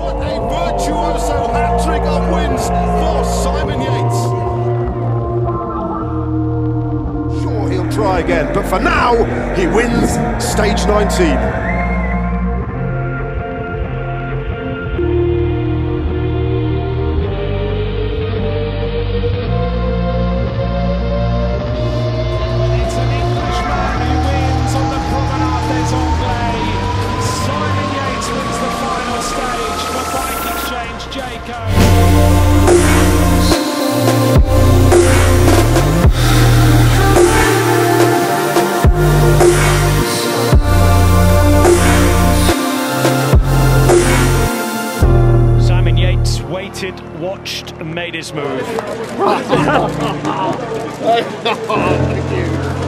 What a virtuoso hat-trick of wins for Simon Yates. Sure, he'll try again, but for now, he wins stage 19. Simon Yates waited, watched, and made his move. Thank you.